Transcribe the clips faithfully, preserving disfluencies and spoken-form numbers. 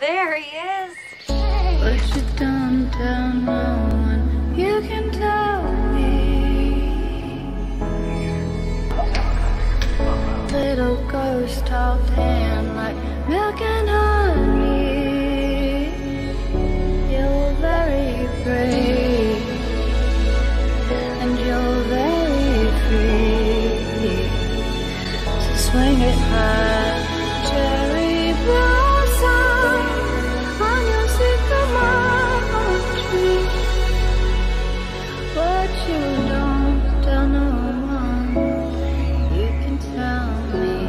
there he is. But you don't tell no one. You can tell me. Little ghost held hand like milk and honey. You're very brave, and you're very free. So swing it high, cherry blossom on your sycamore tree. But you don't tell no one. You can tell me.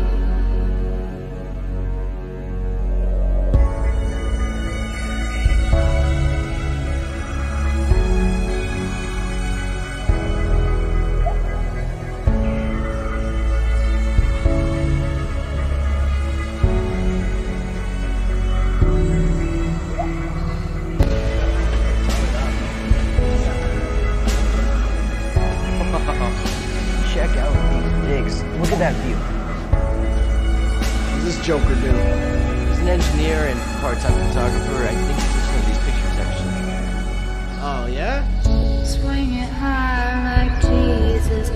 Check out these digs. Look at that view. What's this Joker do? He's an engineer and part-time photographer. I think he took some of these pictures, actually. Oh, yeah? Swing it high like Jesus,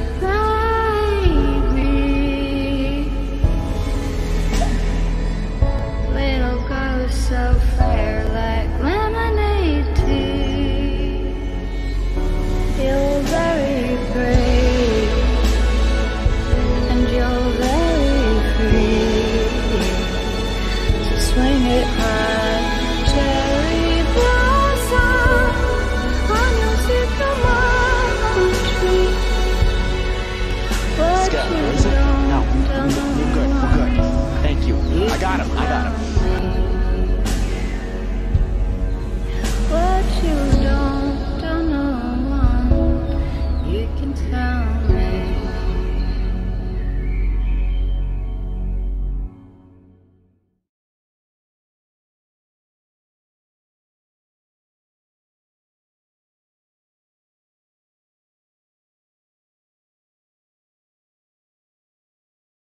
baby. Little ghost so